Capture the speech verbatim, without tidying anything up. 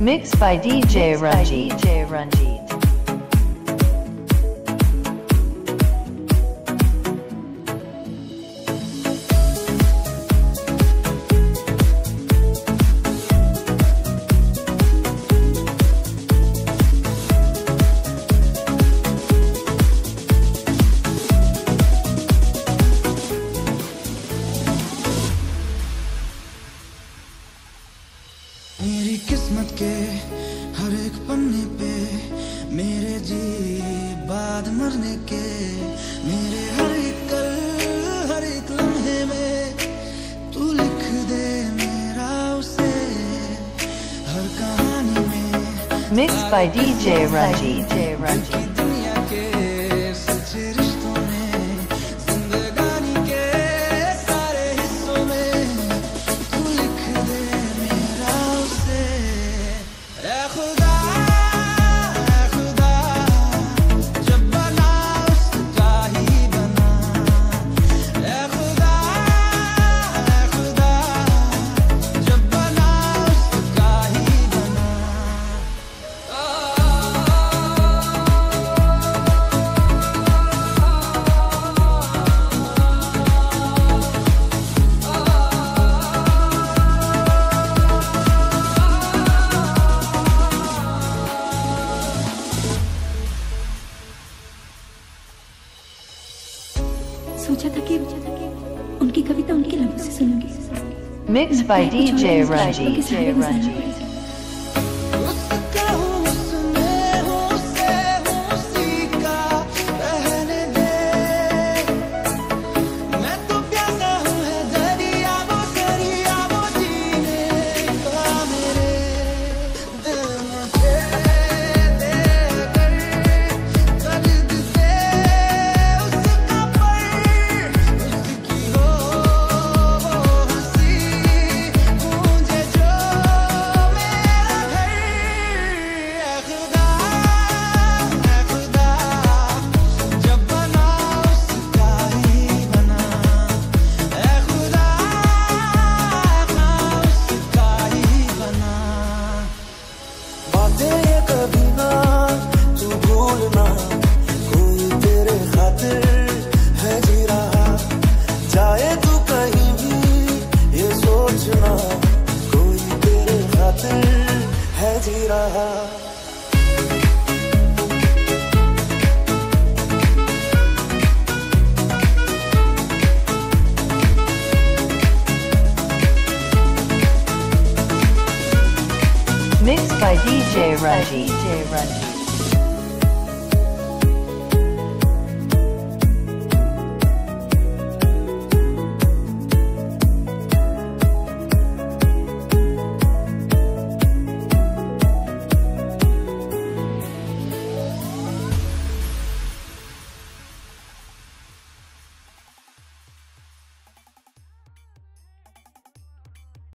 Mixed by D J Ranjit. D J Ranjit. मेरी किस्मत के हर एक पन्ने पे मेरे जी बाद मरने के, मेरे हर एक कल हर एक लम्हे में तू लिख दे मेरा उसे, हर कहानी में Mixed by D J Ranjit. D J Ranjit. दुनिया के सच्चे रिश्तों में, जिंदगानी के सारे हिस्सों में तू लिख दे मेरा उसे। ऐ खुदा ऐ खुदा जब बना उसका ही बना, ऐ खुदा ऐ खुदा जब बना उसका ही बना। सोचा था कि उनकी कविता उनके लबों से सुनूंगी। Mixed by D J Ranjit. D J Ranjit. Mixed by D J Ranjit. D J Ranjit.